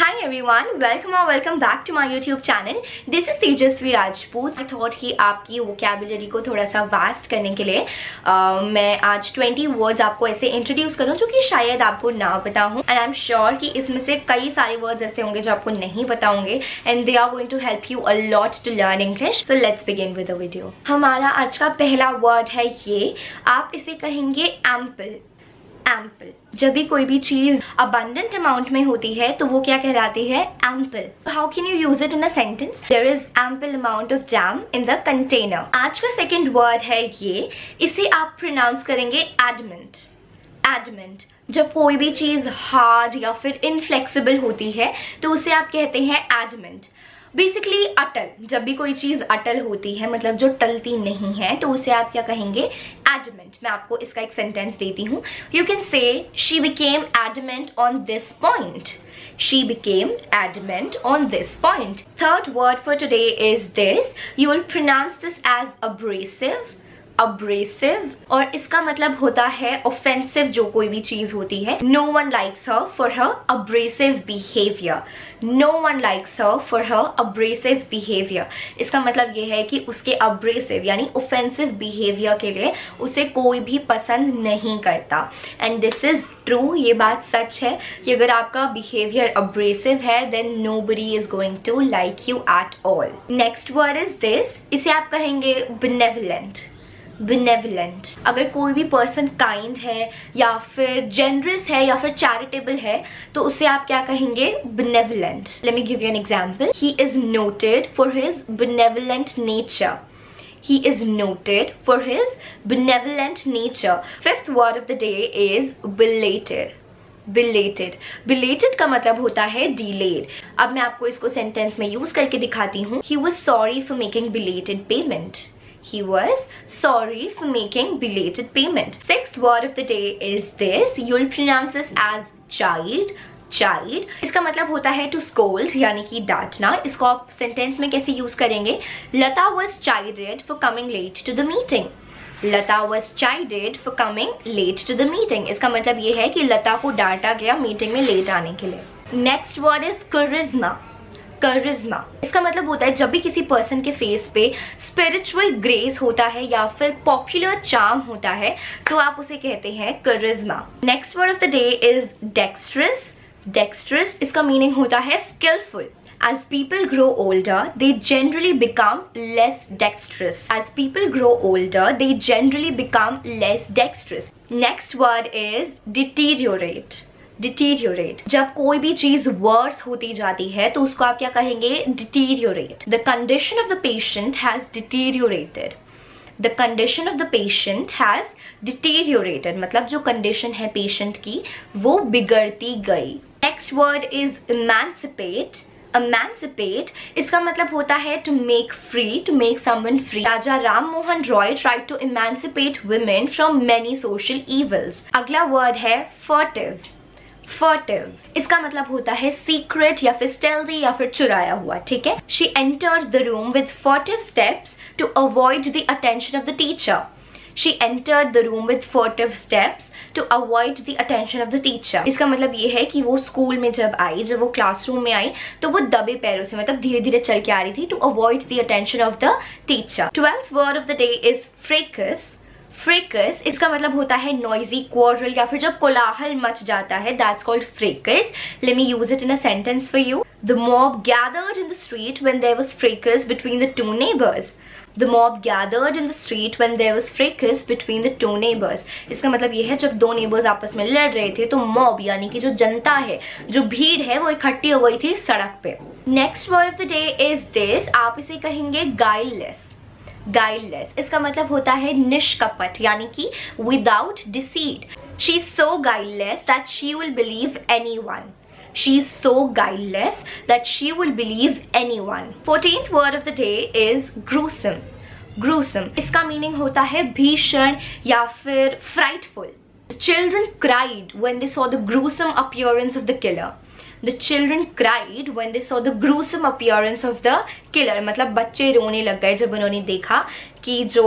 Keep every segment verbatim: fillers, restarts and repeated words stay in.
Hi everyone, welcome or welcome back to my YouTube channel. This is Tejasvi Rajput. I thought कि आपकी vocabulary को थोड़ा सा vast करने के लिए uh, मैं आज twenty words आपको ऐसे introduce करूँ जो कि शायद आपको ना पता हो, and I'm sure कि इसमें से कई सारे words ऐसे होंगे जो आपको नहीं पता होंगे, and they are going to help you a lot to learn English. So let's begin with the video. हमारा आज का पहला word है ये, आप इसे कहेंगे ample. Ample. जब भी कोई भी चीज abundant amount में होती है तो वो क्या कहलाती है? Ample. How can you use it in a sentence? There is ample amount of jam in the container. आज का second word है ये, इसे आप pronounce करेंगे adamant. Adamant. जब कोई भी चीज hard या फिर inflexible होती है तो उसे आप कहते हैं adamant. बेसिकली अटल, जब भी कोई चीज अटल होती है मतलब जो टलती नहीं है तो उसे आप क्या कहेंगे? एडमेंट. मैं आपको इसका एक सेंटेंस देती हूँ. You can say she became adamant on this point. She became adamant on this point. Third word for today is this. You will pronounce this as abrasive. Abrasive. और इसका मतलब होता है offensive जो कोई भी चीज होती है. No one likes her for her abrasive behavior. No one likes her for her abrasive behavior. इसका मतलब ये है कि उसके abrasive यानी offensive behavior के लिए उसे कोई भी पसंद नहीं करता. And this is true. ये बात सच है कि अगर आपका behavior abrasive है then nobody is going to like you at all. Next word is this. इसे आप कहेंगे benevolent. Benevolent. अगर कोई भी पर्सन काइंड है या फिर जेनरस है या फिर चैरिटेबल है तो उसे आप क्या कहेंगे? Benevolent. Let me give you an example. He is noted for his benevolent nature. He is noted for his benevolent nature. Fifth word of the day is belated. Belated. Belated का मतलब होता है delayed. अब मैं आपको इसको sentence में use करके दिखाती हूँ. He was sorry for making belated payment. He was sorry for making belated payment. Sixth word of the day is this. You'll pronounce this as child. Child. इसका मतलब होता है to scold यानी कि डांटना. इसको आप सेंटेंस में कैसे यूज करेंगे? Lata was chided for coming late to the meeting. Lata was chided for coming late to the meeting. इसका मतलब ये है कि लता को डांटा गया मीटिंग में लेट आने के लिए. Next word is charisma. करिश्मा. इसका मतलब होता है जब भी किसी पर्सन के फेस पे स्पिरिचुअल ग्रेस होता है या फिर पॉपुलर चार्म होता है तो आप उसे कहते हैं करिश्मा. Next word of the day is dexterous. Dexterous इसका मीनिंग होता है skillful. As people grow older, they generally become less dexterous. As people grow older, they generally become less dexterous. Next word is deteriorate. Deteriorate. जब कोई भी चीज verse होती जाती है तो उसको आप क्या कहेंगे? Deteriorate. The condition of the patient has deteriorated. The condition of the patient has deteriorated. मतलब जो कंडीशन है पेशेंट की वो बिगड़ती गई. Next word is emancipate. Emancipate इसका मतलब होता है to make free, to make someone free. Raja Ram Mohan Roy tried to emancipate women from many social evils. अगला word है furtive. Furtive. इसका मतलब होता है सीक्रेट या फिर स्टेल्दी या फिर चुराया हुआ. ठीक है. She entered the room with furtive steps to avoid the attention of the teacher. She entered the room with furtive steps to avoid the attention of the teacher. इसका मतलब ये है कि वो स्कूल में जब आई, जब वो क्लासरूम में आई तो वो दबे पैरों से मतलब धीरे धीरे चल के आ रही थी to avoid the attention of the teacher. Twelfth word of the day is fracas. Fracas इसका मतलब होता है noisy quarrel या फिर जब कोलाहल मच जाता है. That's called fracas. Let me use it in a sentence for you. The mob gathered in the street when there was fracas between the two neighbors. The mob gathered in the street when there was fracas between the two neighbors. इसका मतलब ये है जब दो neighbors आपस में लड़ रहे थे तो mob यानी कि जो जनता है, जो भीड़ है वो इकट्ठी हो गई थी सड़क पे. Next word of the day is this. आप इसे कहेंगे guileless. Guileless इसका मतलब होता है निष्कपट यानी कि without deceit. She is so guileless that she will believe anyone. She is so guileless that she will believe anyone. Fourteenth word of the day is gruesome. Gruesome इसका मीनिंग होता है भीषण या फिर frightful. The children cried when they saw the gruesome appearance of the killer. The children cried when they saw the gruesome appearance of the killer. मतलब बच्चे रोने लग गए जब उन्होंने देखा कि जो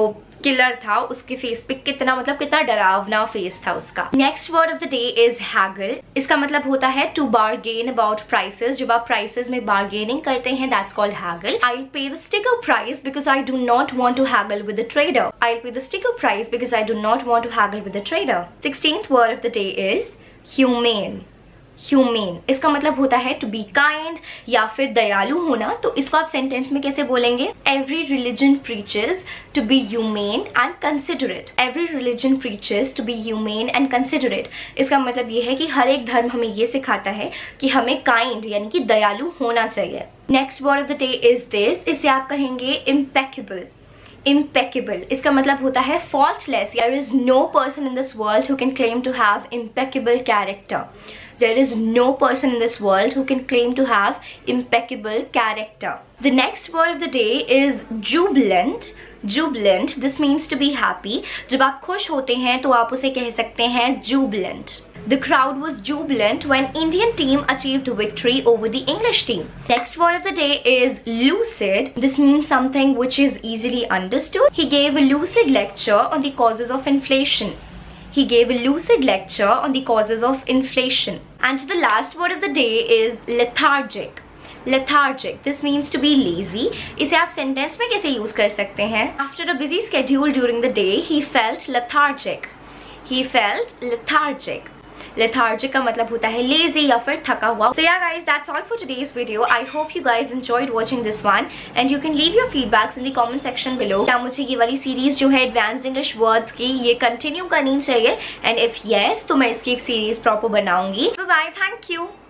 किलर था, उसके फेस पे कितना मतलब कितना डरावना फेस था उसका। Next word of the day is haggle. इसका मतलब होता है टू बार्गेन अबाउट प्राइसेस। जब आप प्राइसेस में बार्गेनिंग करते हैं, that's called haggle. I will pay the sticker price because I do not want to haggle with the trader. I will pay the sticker price because I do not want to haggle with the trader. Sixteenth word of the day is humane. Humane इसका मतलब होता है to be kind या फिर दयालु होना। तो इसको आप सेंटेंस में कैसे बोलेंगे? Every religion preaches to be humane and considerate. Every religion preaches to be humane and considerate. इसका मतलब ये है कि हर एक धर्म हमें ये सिखाता है कि हमें काइंड यानी कि दयालु होना चाहिए। Next word of the day is this. इसे आप कहेंगे इम्पेकेबल। Impeccable इसका मतलब होता है faultless. There is no person in this world who can claim to have impeccable character. There is no person in this world who can claim to have impeccable character. The next word of the day is jubilant. Jubilant, this means to be happy. जब आप खुश होते हैं तो आप उसे कह सकते हैं jubilant. The crowd was jubilant when Indian team achieved victory over the English team. Next word of the day is lucid. This means something which is easily understood. He gave a lucid lecture on the causes of inflation. He gave a lucid lecture on the causes of inflation. And the last word of the day is lethargic. Lethargic. This means to be lazy. इसे आप sentence में कैसे use कर सकते हैं? After a busy schedule during the day, he felt lethargic. He felt lethargic. Lethargic का मतलब होता है lazy या फिर थका हुआ. So yeah guys, that's all for today's video. I hope you guys enjoyed watching this one and you can leave your feedbacks in the comment section below. क्या मुझे ये वाली सीरीज जो है Advanced English Words की ये continue करनी चाहिए and if yes तो मैं इसकी एक सीरीज प्रॉपर बनाऊंगी. Bye bye, thank you.